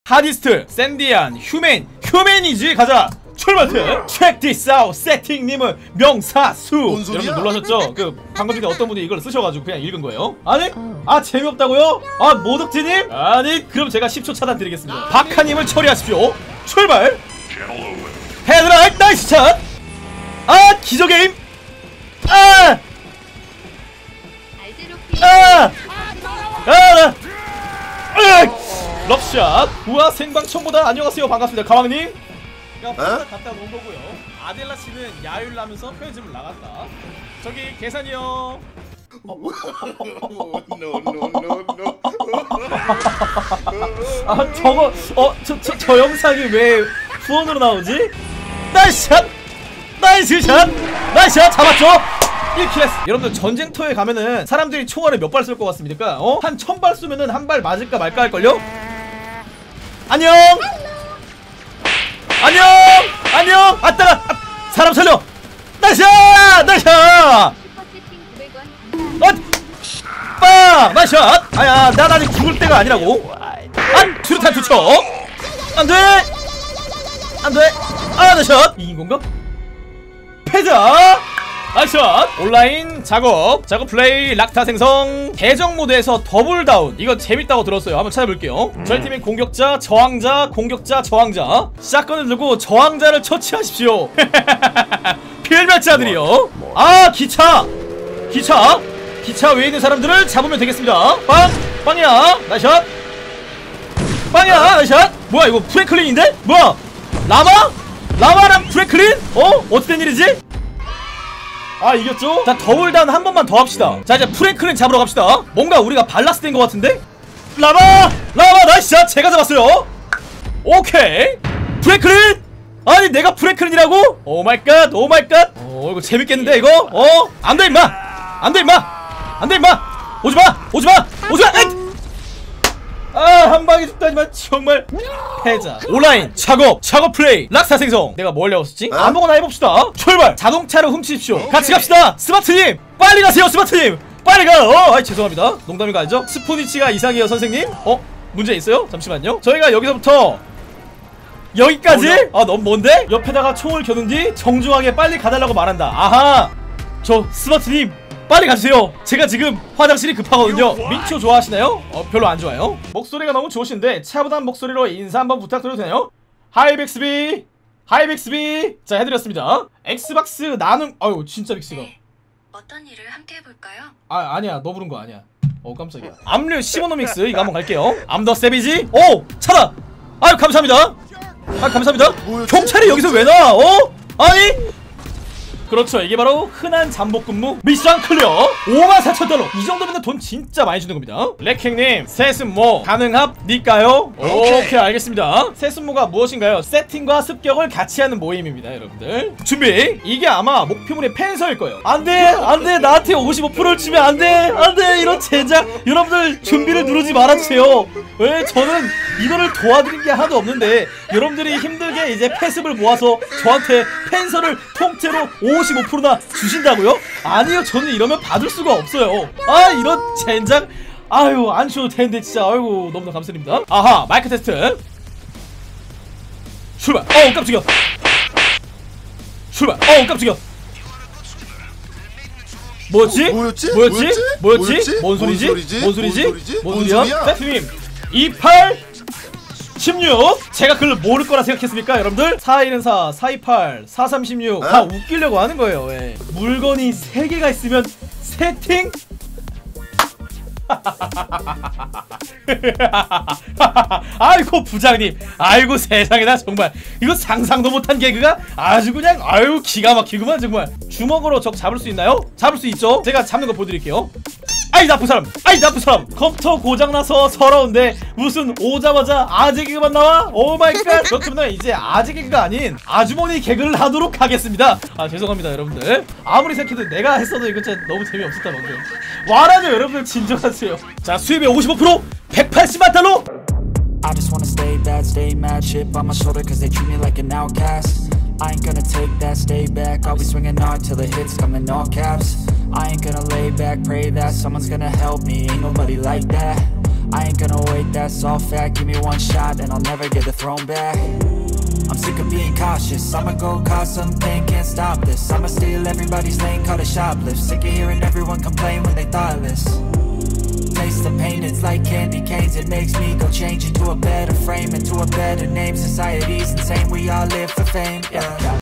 하디스트, 샌디안, 휴맨이지. 가자. 출발트. Check this out. 세팅님은 명사수. 여러분 놀라셨죠? 그 방금 전에 어떤 분이 이걸 쓰셔가지고 그냥 읽은 거예요. 아니? 아 재미없다고요? 아 모덕지님? 아니 그럼 제가 10초 차단 드리겠습니다. 박하님을 처리하십시오. 출발. 헤드라이트 나이스 샷. 아 기저게임. 럽샷. 우와 생방청보다 안녕하세요 반갑습니다 가왕님. 그러니까 갖다 놓은 거고요. 아델라 씨는 야유를 하면서 편의점을 나갔다. 저기 계산이요. 아 저거 저 영상이 왜 후원으로 나오지? 나이스 샷! 나이스 샷! 나이스 샷! 잡았죠? 1킬 했어. 여러분들 전쟁터에 가면은 사람들이 총알을 몇 발 쏠 것 같습니까? 한 1000발 쏘면은 한 발 맞을까 말까 할걸요? 안녕! 안녕! 안녕! 아따라! 사람 살려! 나이스! 나이스! 빵! 나이스! 아야 난 아직 죽을 때가 아니라고. 안! 수류탄 투척! 안돼! 안돼! 아 나이스! 이긴 건가? 패자! 나이스! 온라인 작업 플레이 락타 생성 계정 모드에서 더블 다운. 이거 재밌다고 들었어요. 한번 찾아볼게요. 저희 팀의 공격자 저항자 샷건을 들고 저항자를 처치하십시오. 필멸자들이요. 아 기차 위에 있는 사람들을 잡으면 되겠습니다. 빵이야 나이샷. 빵이야 나이샷. 뭐야 이거 프랭클린인데? 뭐야 라마랑 프랭클린? 어떻게 된 일이지? 아 이겼죠? 자 더블다운 한 번만 더 합시다. 자 이제 프랭클린 잡으러 갑시다. 뭔가 우리가 발라스 된 것 같은데? 라마 나이스 샷. 제가 잡았어요. 오케이 프랭클린. 아니 내가 프랭클린이라고? 오마이갓 이거 재밌겠는데 이거? 안돼 임마 오지마 한 방에 죽다니만 정말 패자. 온라인 작업 플레이 락사 생성. 내가 뭘 배웠었지? 아무거나 해봅시다. 출발. 자동차를 훔치십시오. 같이 갑시다. 스마트님 빨리 가세요. 스마트님 빨리 가. 아이 죄송합니다. 농담인 거 알죠? 스포니치가 이상해요 선생님. 문제 있어요? 잠시만요. 저희가 여기서부터 여기까지? 아 너무 먼데? 옆에다가 총을 겨눈 뒤 정중하게 빨리 가달라고 말한다. 아하 저 스마트님 빨리 가주세요. 제가 지금 화장실이 급하거든요. 민초 좋아하시나요? 별로 안 좋아요. 목소리가 너무 좋으신데 차분한 목소리로 인사 한번 부탁드려도 되나요? 하이백스비 자 해드렸습니다. 엑스박스 나눔. 아유 진짜 빅스가. 네. 어떤 일을 함께 해볼까요? 아니야 너 부른 거 아니야. 깜짝이야. 암류 시모노믹스 이거 한번 갈게요. 암더 세비지. 오 차다. 아유 감사합니다. 감사합니다. 경찰이 여기서 왜 나와? 아니 그렇죠. 이게 바로 흔한 잠복근무 미션 클리어 54,000달러. 이 정도면 돈 진짜 많이 주는 겁니다. 레킹님 세습모 가능합니까요? 오케이 알겠습니다. 세습모가 무엇인가요? 세팅과 습격을 같이 하는 모임입니다. 여러분들 준비. 이게 아마 목표물의 펜서일 거예요. 안돼 나한테 55%를 주면 안돼 이런 제작. 여러분들 준비를 누르지 말아주세요. 왜 저는 이거를 도와드린 게 하나도 없는데 여러분들이 힘들게 이제 패습을 모아서 저한테 펜서를 통째로 55%나 주신다고요? 아니요 저는 이러면 받을 수가 없어요. 이런 젠장. 아유 안 주셔도 되는데 진짜. 아이고 너무너무 감사드립니다. 아하 마이크 테스트 출발. 깜짝이야. 출발. 깜짝이야. 뭐였지? 뭔 소리야? 세트님 28 16. 제가 그걸 모를 거라 생각했습니까 여러분들? 414, 428, 4316 다 웃기려고 하는 거예요. 왜? 물건이 3개가 있으면 세팅? 아이고 부장님 아이고 세상에나 정말 이거 상상도 못한 개그가 아주 그냥 아유 기가 막히구만 정말. 주먹으로 적 잡을 수 있나요? 잡을 수 있죠. 제가 잡는 거 보여드릴게요. 아이 나쁜 사람 컴퓨터 고장나서 서러운데 무슨 오자마자 아재 개그만 나와? 오마이갓. 그렇다면 이제 아재 개그가 아닌 아주머니 개그를 하도록 하겠습니다. 죄송합니다 여러분들. 아무리 생각해도 내가 했어도 이거 진짜 너무 재미없었다 방금. 와라죠 여러분들 진정하세요. 자 수입의 55% 180만 달러. I just wanna stay bad, stay mad, chip on my shoulder cause they treat me like an outcast. I ain't gonna take that, stay back, I'll be swinging hard till the hits come in all caps. I ain't gonna lay back, pray that someone's gonna help me, ain't nobody like that. I ain't gonna wait, that's all fact. Give me one shot and I'll never get the throne back. I'm sick of being cautious, I'ma go cause some pain, can't stop this. I'ma steal everybody's lane, call it shoplift. Sick of hearing everyone complain when they thoughtless. Taste the pain, it's like candy canes. It makes me go change into a better frame, into a better name. Society's insane, we all live for fame, yeah.